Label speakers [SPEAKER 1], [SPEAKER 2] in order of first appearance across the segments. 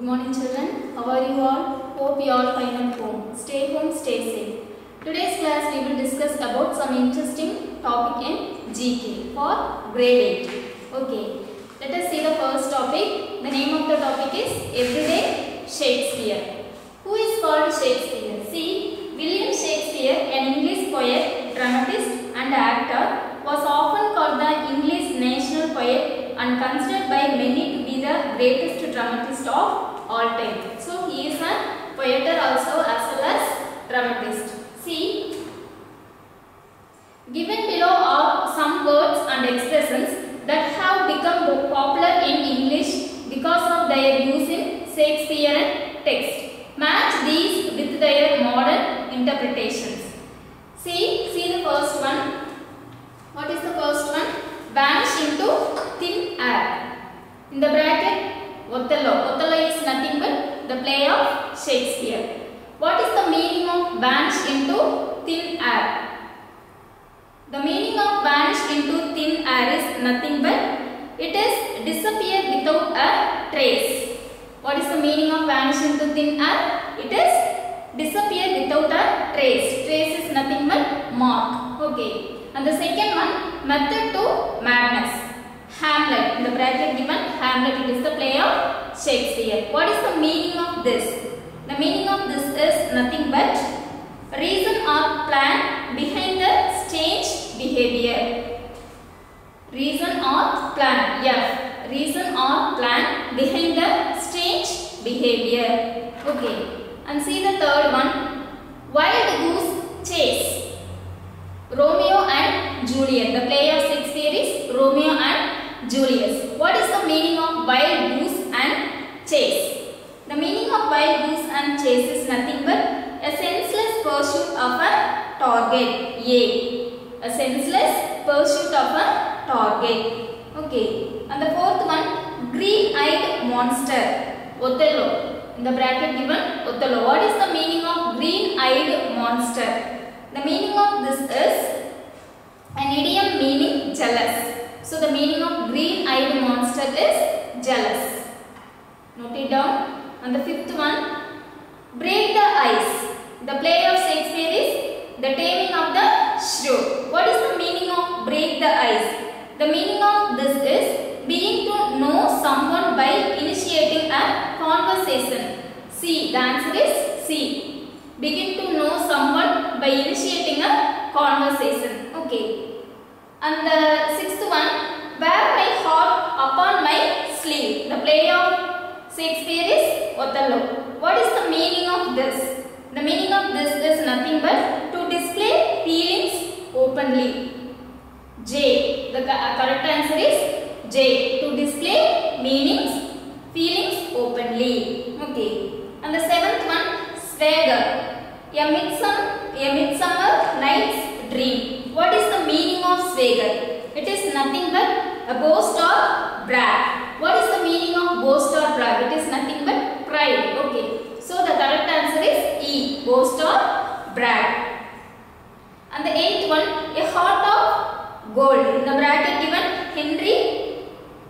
[SPEAKER 1] Good morning children. How are you all? Hope you all fine at home. Stay home, stay safe. Today's class we will discuss about some interesting topic in GK for grade 8. Okay. Let us see the first topic. The name of the topic is Everyday Shakespeare. Who is called Shakespeare? See, William Shakespeare, an English poet, dramatist and actor, was often called the English national poet and considered by many to be the greatest dramatist of all time. So he is a poet also as well as dramatist. See, given below are some words and expressions that have become popular in English because of their use in Shakespearean text. Match these with their modern interpretations. See the first one. What is the first one? Vanish into thin air. In the bracket, Othello. Othello is nothing but the play of Shakespeare. What is the meaning of vanish into thin air? The meaning of vanish into thin air is nothing but it is disappear without a trace. What is the meaning of vanish into thin air? It is disappear without a trace. Trace is nothing but mark. Okay. And the second one, method to madness. Hamlet. In the bracket given, Hamlet, it is the play of Shakespeare. What is the meaning of this? The meaning of this is nothing but reason or plan behind the strange behavior. Reason or plan. Yeah. Reason or plan behind the strange behavior. Okay. And see the third one. Wild goose chase. Romeo and Juliet. The play of Shakespeare is Romeo and Juliet. What is the meaning of wild goose and chase? The meaning of wild goose and chase is nothing but a senseless pursuit of a target. A senseless pursuit of a target. Okay. And the fourth one, green-eyed monster. Othello. In the bracket given, Othello. What is the meaning of green-eyed monster? The meaning of this is an idiom meaning jealous. So the meaning of green-eyed monster is jealous. Note it down. And the fifth one, break the ice. The play of Shakespeare is The Taming of the Shrew. What is the meaning of break the ice? The meaning of this is being to know someone by initiating a conversation. C. The answer is C. Begin to know someone by initiating a conversation. Okay. And the sixth one, wear my heart upon my sleeve. The play of Shakespeare is Othello. What is the meaning of this? The meaning of this is nothing but to display feelings openly. J. The correct answer is J. To display feelings openly. Okay. And the seventh one, swagger. A midsummer night's dream. What is the meaning of swagger? It is nothing but a boast or brag. What is the meaning of boast or brag? It is nothing but pride. Okay. So the correct answer is E. Boast or brag. And the eighth one, a heart of gold. In the bracket given, Henry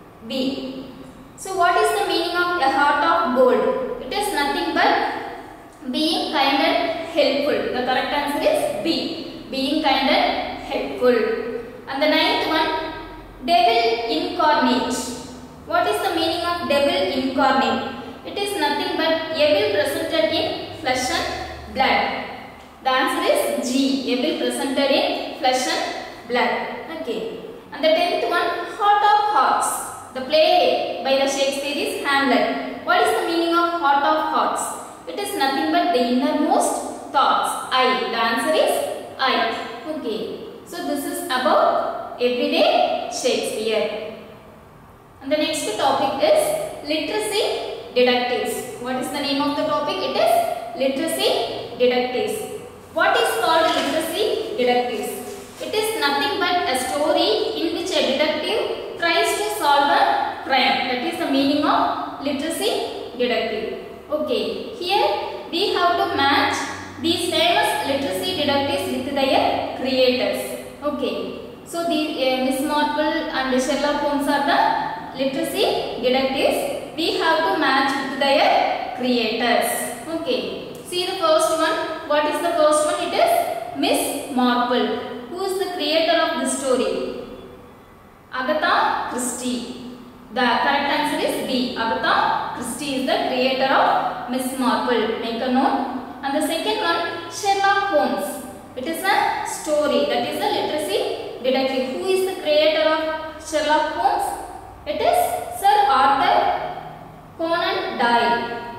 [SPEAKER 1] B. So what is the meaning of a heart of gold? It is nothing but being kind and helpful. The correct answer is B. Being kind and helpful. And the ninth one, devil incarnate. What is the meaning of devil incarnate? It is nothing but evil presented in flesh and blood. The answer is G. Evil presented in flesh and blood. Okay. And the 10th one, Heart of Hearts. The play by the Shakespeare is Hamlet. What is the meaning of Heart of Hearts? It is nothing but the innermost thoughts. I. The answer is I. Okay. So this is about Everyday Shakespeare. And the next topic is Literacy Detectives. What is the name of the topic? It is Literacy Detectives. What is called Literacy Detectives? It is nothing but a story in which a detective tries to solve a crime. That is the meaning of Literacy Detective. Okay, here we have to match these famous literacy detectives with their creators. Okay, so the Miss Marple and Sherlock Holmes are the literacy detectives. We have to match with their creators. Okay. See the first one. What is the first one? It is Miss Marple. Who is the creator of this story? Agatha Christie. The correct answer is B. Agatha Christie is the creator of Miss Marple. Make a note. And the second one, Sherlock Holmes. It is a story. That is a literacy detective. Who is the creator of Sherlock Holmes? It is Sir Arthur Conan Doyle.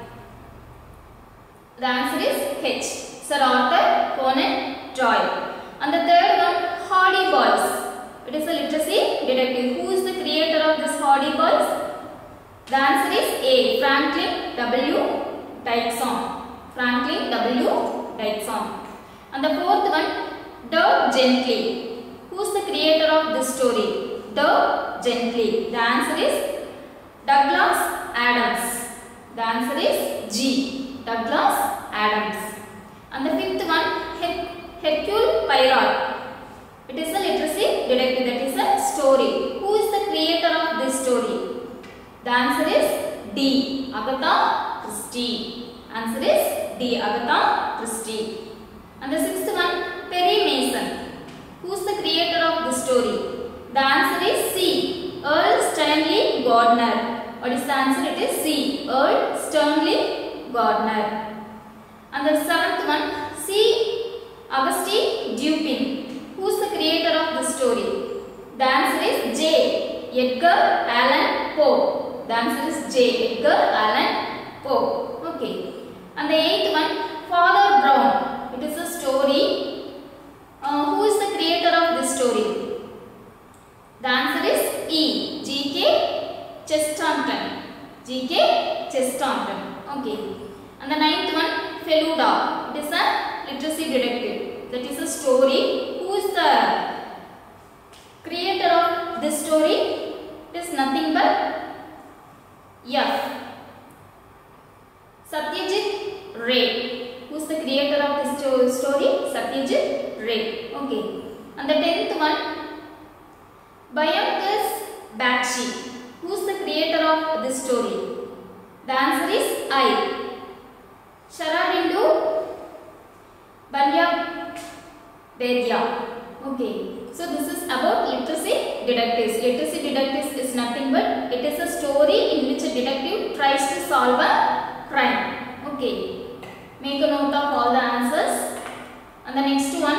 [SPEAKER 1] The answer is H. Sir Arthur Conan Doyle. And the third one, Hardy Boys. It is a literacy detective. Who is the creator of this Hardy Boys? The answer is A. Franklin W. Dixon. Franklin W. Dixon. And the fourth one, Dirk Gently. Who is the creator of this story? Dirk Gently. The answer is Douglas Adams. The answer is G. Douglas Adams. And the fifth one, Hercule Poirot. It is a literacy detective. That is a story. Who is the creator of this story? The answer is D. Agatha Christie. Answer is D. Agatha Christie. And the sixth one, Perry Mason. Who is the creator of this story? The answer is C. Earl Stanley Gardner. What is the answer? It is C. Earl Stanley Gardner. And the seventh one, C. Augustine Dupin. Who is the creator of this story? The answer is J. Edgar Allan Poe. The answer is J. Edgar Allan Poe. Okay. And the eighth one, Father Brown. It is a story. Who is the creator of this story? The answer is E. G.K. Chesterton. G.K. Chesterton. Okay. And the ninth one, Feluda. It is a literacy detective. That is a story. Who is the creator of this story? It is nothing but F. Satyajit Ray. Who is the creator of this story? Satyajit Ray. Okay. And the 10th one, Byamkus Bakshi. Who is the creator of this story? The answer is I. Sharadindu Bandyavedya. Okay. So this is about literacy detectives. Literacy detectives is nothing but it is a story in which a detective tries to solve a crime. Okay. Make a note of all the answers. And the next one,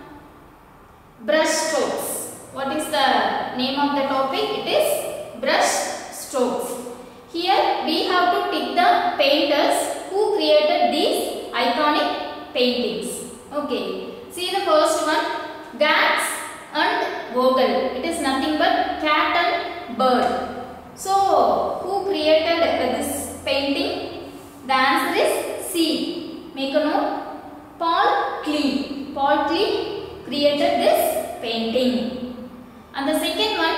[SPEAKER 1] brush strokes. What is the name of the topic? It is brush strokes. Here we have to tick the painters who created these iconic paintings. Okay. See the first one, Gax and Vogel. It is nothing but cat and bird. So who created this painting? The answer is C. Make a note. Paul Klee. Paul Klee created this painting. And the second one,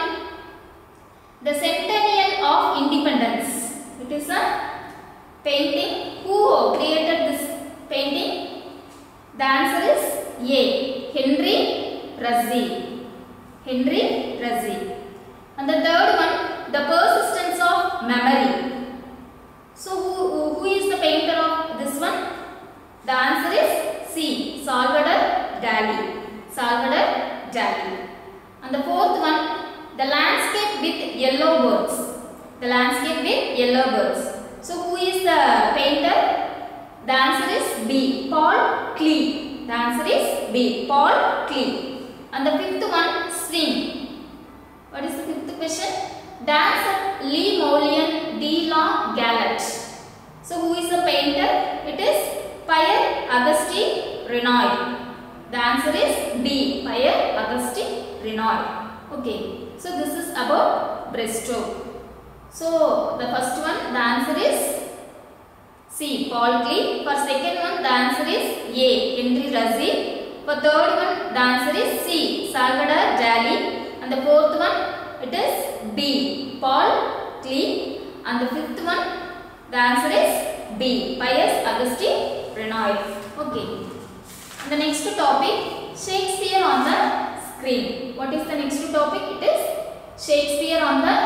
[SPEAKER 1] the Centennial of Independence. It is a painting. Who created this painting? The answer is A. Henry Ruszy. Henry Ruszy. And the third one, the Persistence of Memory. So who is the painter of this one? The answer is C. Salvador Dali. Salvador Dali. And the fourth one, the Landscape with Yellow Birds. The Landscape with Yellow Birds. So who is the painter? The answer is B. Paul Klee. The answer is B. Paul Klee. And the fifth one, Swing. What is the fifth question? Dance of Lee Moulian de la Galette. So who is the painter? It is Pierre Auguste Renoir. The answer is B. Pierre Auguste Renoir. Okay. So this is about breaststroke. So the first one, the answer is C. Paul Klee. For second one, the answer is A. Henry Ruszy. For third one, the answer is C. Salvador Dali. And the fourth one, it is B. Paul Klee. And the fifth one, the answer is B. Pierre Auguste Renoir. Okay. And the next topic, Shakespeare on the screen. What is the next topic? It is Shakespeare on the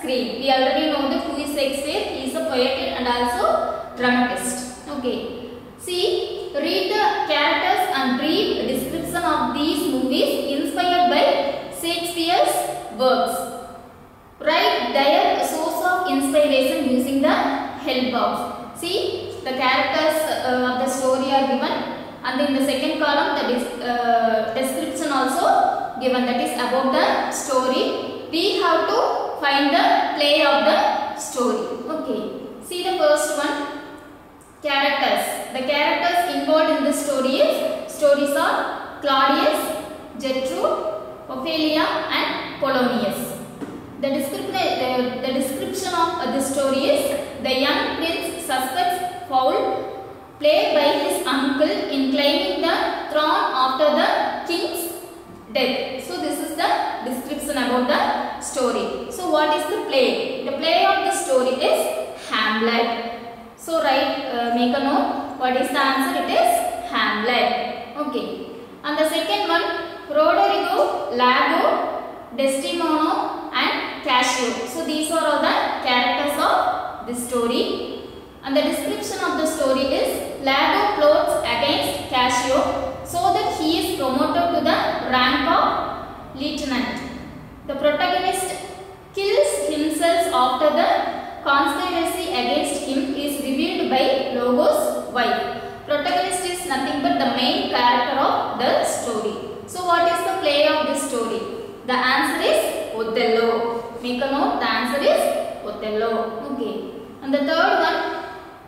[SPEAKER 1] screen. We already know that who is Shakespeare. He is a poet and also dramatist. Okay. See, read the characters and brief description of these movies inspired by Shakespeare's works. Write their source of inspiration using the help box. See, the characters of the story are given, and in the second column the description also given, that is about the story. We have to find the play of the story. Okay. See the first one. Characters. The characters involved in the stories are Claudius, Gertrude, Ophelia and Polonius. The description of the story is the young prince suspects foul play by his uncle in claiming the throne after the king's death. So this is the description about the story. So what is the play? The play of the story is Hamlet. So make a note. What is the answer? It is Hamlet. Okay. And the second one, Roderigo, Lago, Desdemona and Cassio. So these are all the characters of this story. And the description of the story is Lago plots against Cassio so that he is promoted to the rank of lieutenant. The protagonist kills himself after the conspiracy against him is revealed by Lago's wife. Protagonist is nothing but the main character of the story. So what is the play of this story? The answer is Othello. Make a note. The answer is Othello. Okay. And the third one,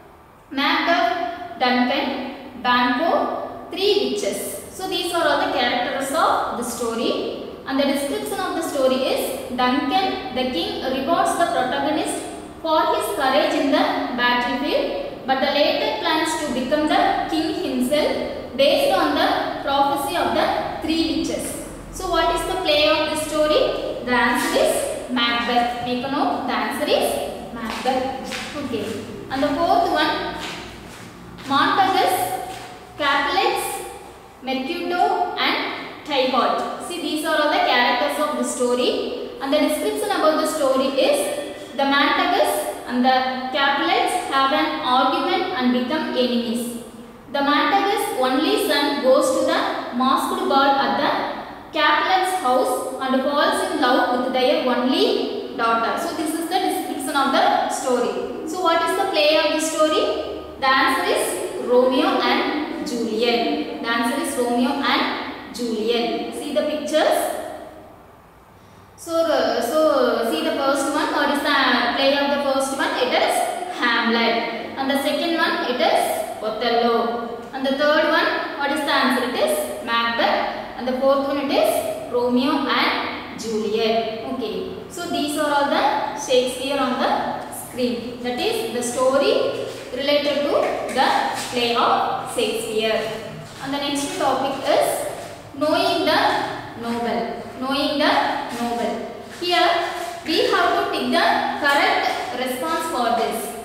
[SPEAKER 1] Macduff, Duncan, Banquo, three witches. So these are all the characters of the story. And the description of the story is Duncan, the king, rewards the protagonist for his courage in the battlefield, but the later plans to become the king himself based on the prophecy of the three witches. So what is the play of this story? The answer is Macbeth. Make a note. The answer is Macbeth. Okay. And the fourth one, Montagus, Capulets, Mercutio and Tybalt. See, these are all the characters of the story, and the description about the story is the Montagus and the Capulets have an argument and become enemies. The Montagus' only son goes to the masked ball at the Capulets' house and falls in love with their only daughter. So this is the description of the story. So what is the play of the story? The answer is Romeo and Juliet. The answer is Romeo and Juliet. See the pictures. So see the first one. What is the play of the first one? It is Hamlet. And the second one, it is Othello. And the third one, what is the answer? It is Macbeth. And the fourth one, it is Romeo and Juliet. Okay. So these are all the Shakespeare on the screen. That is the story related to the play of Shakespeare. And the next topic is knowing the novel. Knowing the novel. Here we have to pick the correct response for this.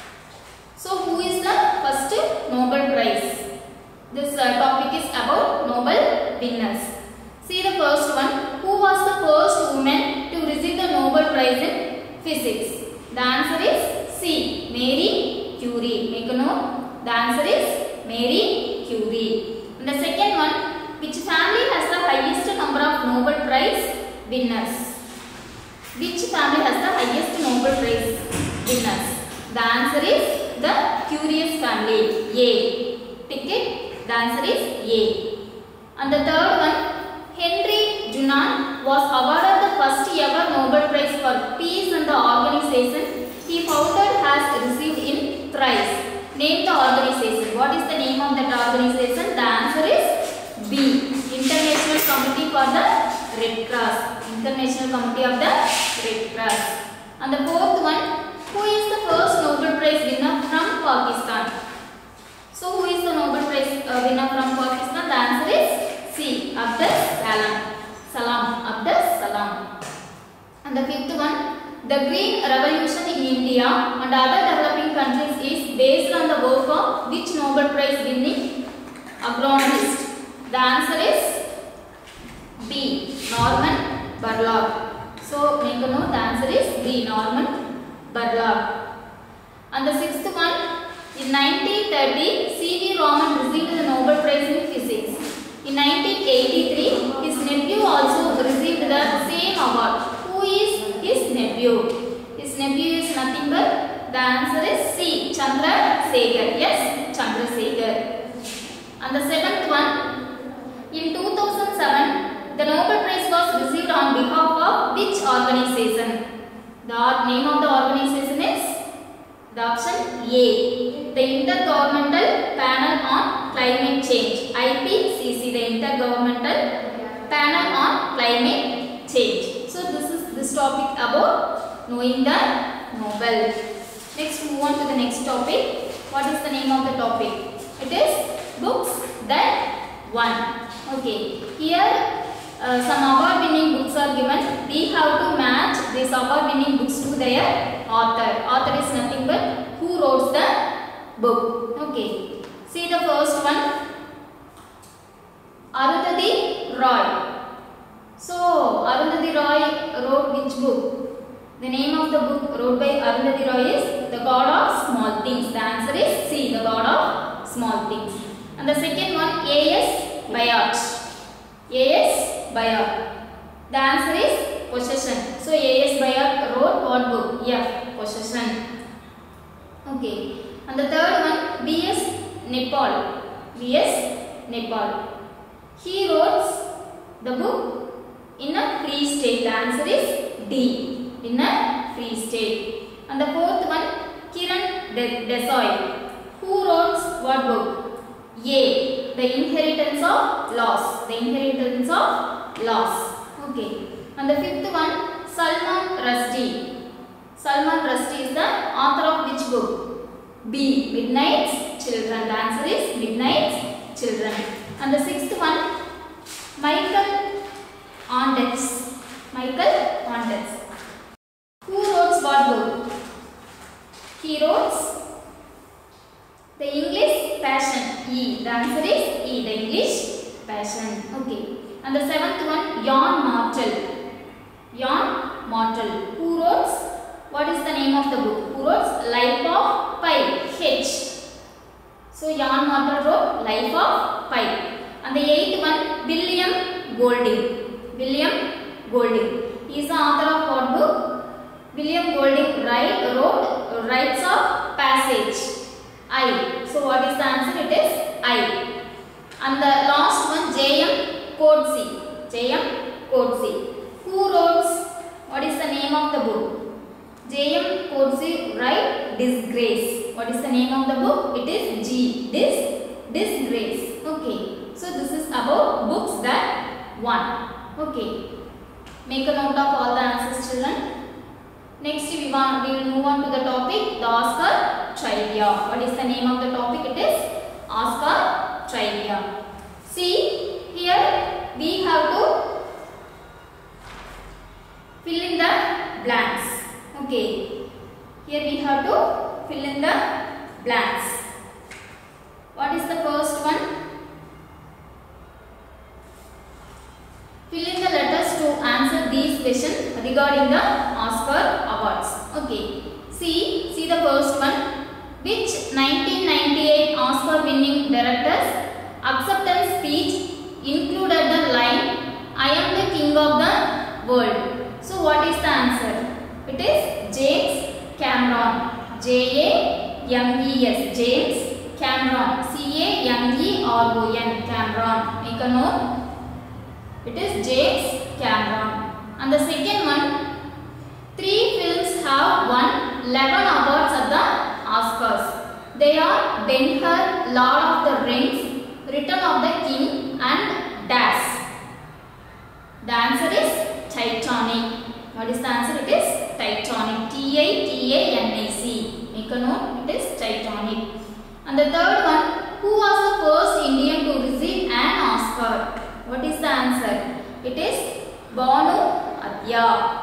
[SPEAKER 1] So who is the first Nobel Prize? This topic is about Nobel winners. See the first one. Who was the first woman to receive the Nobel Prize in physics? The answer is C. Marie Curie. Make a note. The answer is Marie Curie. And the second one. Which family has the highest number of Nobel Prize winners? Which family has the highest Nobel Prize winners? The answer is the Curious family. A. Tick it. The answer is A. And the third one, Henry Dunant was awarded the first ever Nobel Prize for Peace and the organization he founded has received in thrice. Name the organization. What is the name of that organization? The answer is B. International Committee for the Red Cross. International Committee of the Red Cross. And the fourth one, who is the first Nobel Prize winner from Pakistan? So who is the Nobel Prize winner from Pakistan? The answer is C. Abdul Salam. Abdul Salam. And the fifth one, the Green Revolution in India and other developing countries is based on the work of which Nobel Prize winning agronomist? The answer is B. Norman Borlaug. So So make a note, the answer is B, Norman Borlaug. And the sixth one, in 1930, C.V. Raman received the Nobel Prize in Physics. In 1983, his nephew also received the same award. Who is his nephew? His nephew is nothing but, the answer is C, Chandrasekhar. Yes, Chandrasekhar. And the seventh one, in 2007, the Nobel Prize was received on behalf of which organization? The name of the organization is the option A, the Intergovernmental Panel on Climate Change, IPCC, the Intergovernmental Panel on Climate Change. So this is this topic about knowing the Nobel. Next, move on to the next topic. What is the name of the topic? It is books that won. Okay, here some award winning books are given. We have to match these award winning books to their author. Author is nothing but who wrote the book. Okay, see the first one, Arundhati Roy. So Arundhati Roy wrote which book? The name of the book wrote by Arundhati Roy is The God of Small Things. The answer is C, The God of Small Things. And the second one, A.S. Byatt. A.S. Byatt. The answer is Possession. So A.S. Byatt wrote what book? F, Possession. Okay. And the third one, B.S. Naipaul. B.S. Naipaul. He wrote the book In a Free State. The answer is D, In a Free State. And the fourth one, Kiran Desai. Who wrote what book? A, The Inheritance of Laws. The Inheritance of Laws. Okay. And the fifth one, Salman Rushdie. Salman Rushdie is the author of which book? B, Midnight's Children. The answer is Midnight's Children. And the sixth one, Michael Ondaatje. Michael Ondaatje. Who wrote what book? He wrote The English Passion. E. The answer is E, The English Passion. Okay. And the seventh one, Yann Martel. Yann Martel. Who wrote? What is the name of the book? Who wrote Life of Pi? H. So Yann Martel wrote Life of Pi. And the eighth one, William Golding. William Golding. He is the author of what book? William Golding wrote Rites of Passage. I. So what is the answer? It is I. And the last one, J.M. Coetzee. J.M. Coetzee. Who wrote? What is the name of the book? J.M. Coetzee wrote Disgrace. What is the name of the book? It is G. Disgrace. Okay. So this is about books that won. Okay. Make a note of all the answers, children. Next we will move on to the topic, the Oscar Trivia. What is the name of the topic? It is Oscar Trivia. See, here we have to fill in the blanks. Okay. Here we have to fill in the blanks. What is the first one? Fill in the letters to answer these questions regarding the Oscar awards. Okay. See the first one. Which 1998 Oscar winning director's acceptance speech included the line, I am the king of the world? So what is the answer? It is James Cameron. J-A-M-E-S. James Cameron. C-A-M-E-R-O-N. Cameron. Make a note. It is James Cameron. And the second one, 3 films have won 11 awards at the Oscars. They are Ben-Hur, Lord of the Rings, Return of the King and Das. The answer is Titanic. What is the answer? It is Titanic. T-I-T-A-N-I-C. Make a note. It is Titanic. And the third one, who was the first Indian to receive an Oscar? What is the answer? It is Bhanu Athiya.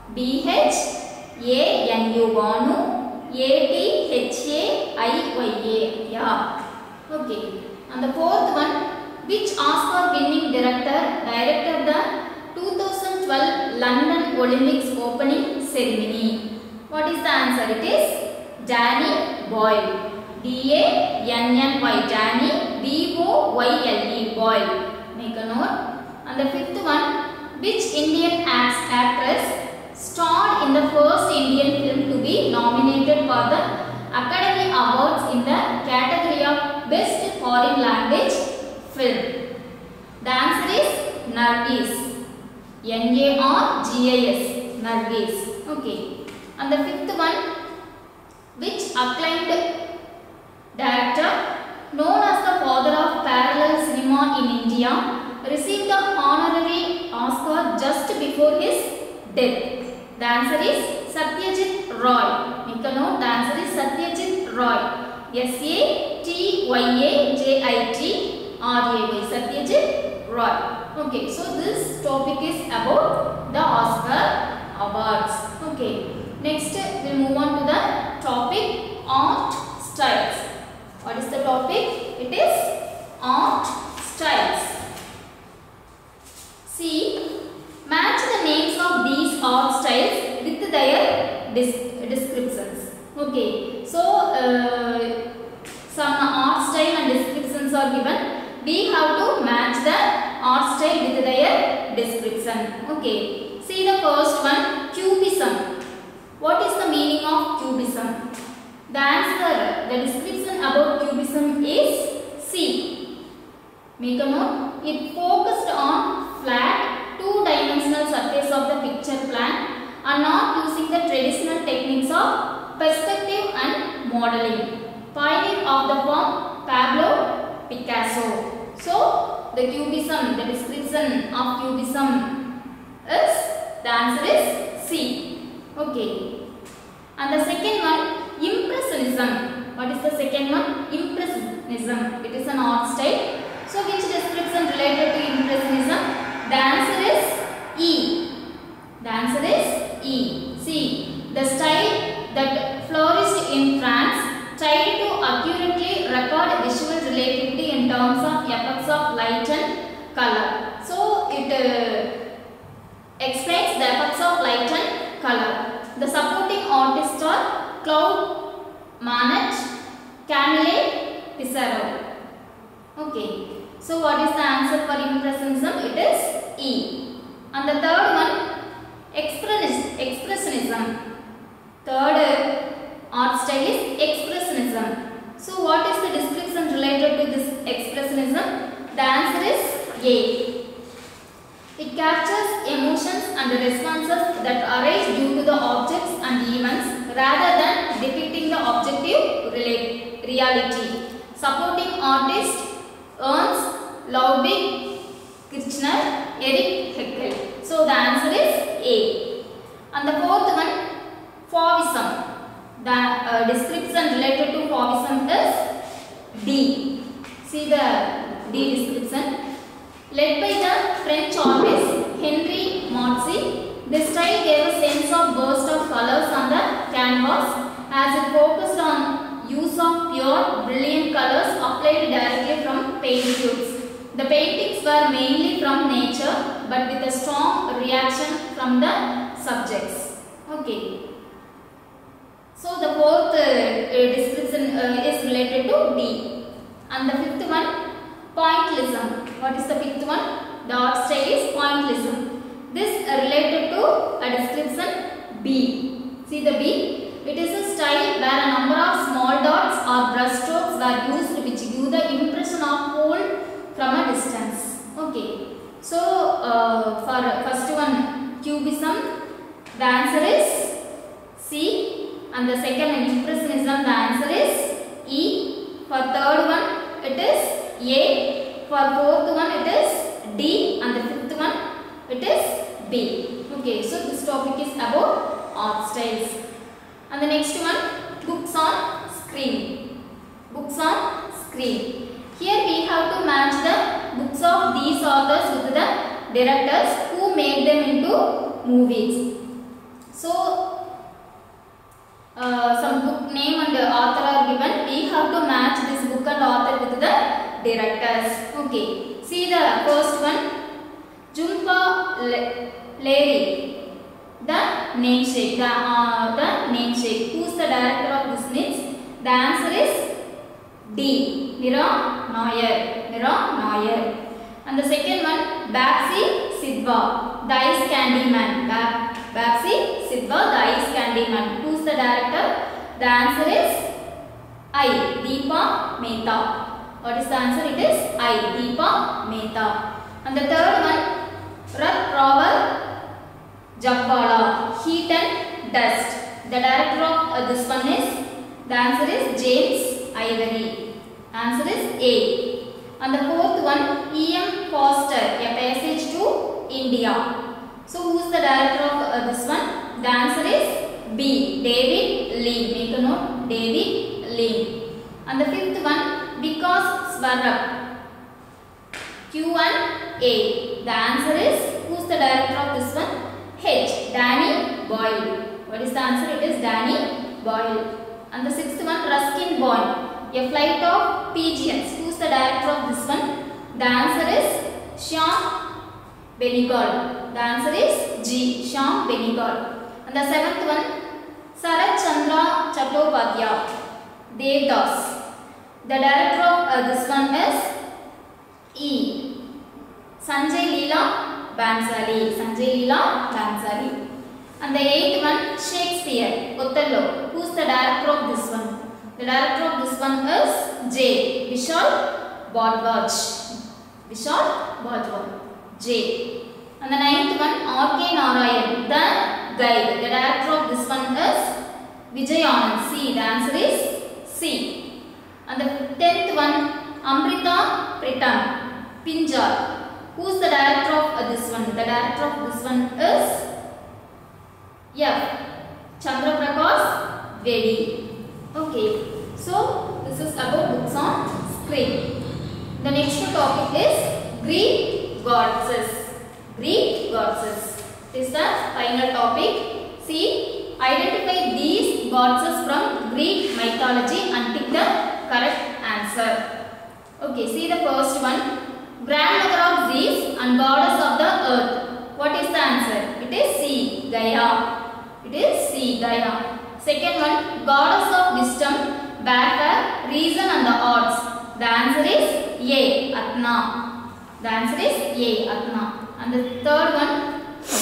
[SPEAKER 1] B-H-A-N-U. Bhanu. A-T-H-A-I-Y-A. Yeah. Okay. And the fourth one, which Oscar winning director directed the 2012 London Olympics opening ceremony? What is the answer? It is Danny Boyle. D-A-N-N-Y, Danny, B-O-Y-L-E, Boyle. Make a note. And the fifth one, which Indian actress starred in the first Indian film to be nominated for the Academy Awards in the category of Best Foreign Language Film? The answer is Nargis. N-A-R-G-I-S, Nargis. Okay. And the fifth one, which acclaimed director, known as the father of parallel cinema in India, received the honorary Oscar just before his death? The answer is Satyajit Roy. Make a note. The answer is Satyajit Roy. S-A-T-Y-A-J-I-T R-A-Y. Satyajit Roy. Okay. So this topic is about the Oscar awards. Okay. Next, we will move on to the topic art styles. What is the topic? It is art styles. See, match the names of these art styles with their descriptions. Okay, so some art style and descriptions are given. We have to match the art style with their description. Okay, see the first one, Cubism. What is the meaning of Cubism? The answer, the description about Cubism is C. Make a note. It focused on flat, two-dimensional surface of the picture plan and not using the traditional techniques of perspective and modeling. Pioneer of the form, Pablo Picasso. So, the Cubism, the description of Cubism is, the answer is C. Okay. And the second one, Impressionism. What is the second one? Impressionism. It is an art style. So, which description related to Impressionism? The answer is E. The answer is E. See, the style that flourished in France tried to accurately record visual relativity in terms of effects of light and color. So, it explains the effects of light and color. The supporting artists are Claude Monet, Camille Pissarro. Okay. So, what is the answer for Impressionism? It is E. And the third one, Expressionism. Third art style is Expressionism. So, what is the description related to this Expressionism? The answer is A. It captures emotions and responses that arise due to the objects and events rather than depicting the objective reality. Supporting artists Ernst Ludwig Kirchner, Erich Heckel. So the answer is A. And the fourth one, Fauvism. The description related to Fauvism is D. See the D description. Led by the French artist Henri Matisse, the style gave a sense of burst of colors on the canvas as it focused on use of pure, brilliant colors applied directly from paint tubes. The paintings were mainly from nature but with a strong reaction from the subjects. Okay. So the fourth description is related to D. And the fifth one, Pointillism. What is the fifth one? The art style is Pointillism. This related to a description B. See the B? It is a style where a number of small dots or brush strokes were used which give the impression of whole from a distance. Okay. So, for first one, Cubism, the answer is C. And the second one, Impressionism, the answer is E. For third one, it is A. For fourth one, it is D. And the fifth one, it is B. Okay, so this topic is about art styles. And the next one, books on screen. Books on screen. Here we have to match the books of these authors with the directors who made them into movies. So, some book name and author are given. We have to match this book and author with the directors. Okay. See the first one, Jhumpa Lahiri. The namesake. The namesake. Who is the director of this means? The answer is D. Nira Nair. Nira Nair. And the second one, Babsi Sidhwa, the Ice Candy Man. Babsi Sidhwa, the Ice Candy Man. Who is the director? The answer is I. Deepa Mehta. What is the answer? It is I. Deepa Mehta. And the third one, Rat Rawal Jagwala, Heat and Dust. The director of this one is, the answer is James Ivory. Answer is A. And the fourth one, E.M. Foster, A Passage to India. So who is the director of this one? The answer is B. David Lean. Make a note, David Lean. And the fifth one, Vikas Swarup, Q and A. The answer is, who is the director of this one? H. Danny Boyle. What is the answer? It is Danny Boyle. And the sixth one, Ruskin Bond, A Flight of Pigeons. Who is the director of this one? The answer is Shyam Benegal. The answer is G. Shyam Benegal. And the seventh one, Sarat Chandra Chattopadhyay, Devdas. The director of this one is E. Sanjay Leela Bhansali. Sanjay Leela Bhansali. And the eighth one, Shakespeare, Othello. Who is the director of this one? The director of this one is J. Vishal Bhardwaj. Vishal Bhardwaj. J. And the ninth one, R.K. Narayan, the guide. The director of this one is Vijay Anand. C. The answer is C. And the 10th one, Amrita Pritam, Pinjar. Who is the director of this one? The director of this one is F. Chandra Prakash Vedi. Okay, so this is about books on screen. The next topic is Greek goddesses. Greek goddesses. This is the final topic. See, identify these goddesses from Greek mythology and pick the correct answer. Okay, see the first one. Grandmother of Zeus and goddess of the earth. What is the answer? It is C. Gaia. It is C. Gaia. Second one, goddess of wisdom, welfare, reason and the arts. The answer is A. Atna. The answer is A. Atna. And the third one,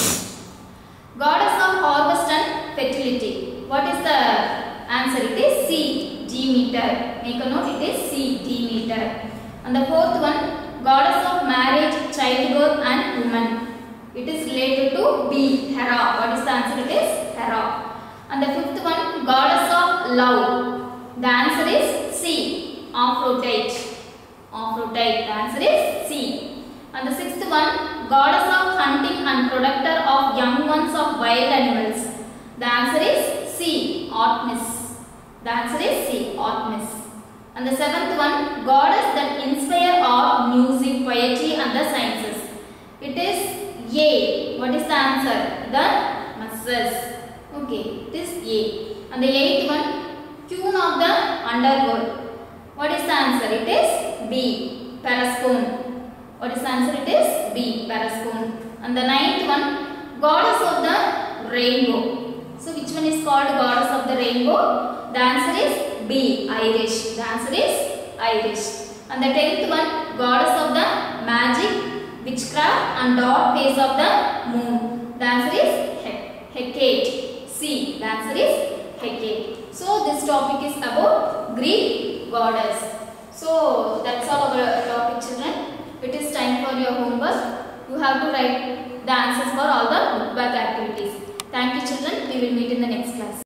[SPEAKER 1] goddess of harvest and fertility. What is the answer? It is C. Demeter. Make a note, it is C. Demeter. And the fourth one, goddess of marriage, childbirth and woman. It is related to B. Hera. What is the answer? It is Hera. And the fifth one, goddess of love. The answer is C. Aphrodite. Aphrodite. The answer is C. And the sixth one, goddess of hunting and protector of young ones of wild animals. The answer is C. Artemis. The answer is C. Artemis. And the seventh one, goddess that inspire awe, music, poetry and the sciences. It is A. What is the answer? The Muses. Okay, it is A. And the eighth one, queen of the underworld. What is the answer? It is B. Persephone. What is the answer? It is B. Persephone. And the ninth one, goddess of the rainbow. So which one is called goddess of the rainbow? The answer is B. Irish. The answer is Irish. And the 10th one, goddess of the magic, witchcraft and dark phase of the moon. The answer is Hecate. C. The answer is Hecate. So this topic is about Greek goddess. So that's all our topic, children. It is time for your homework. You have to write the answers for all the book back activities. Thank you, children. We will meet in the next class.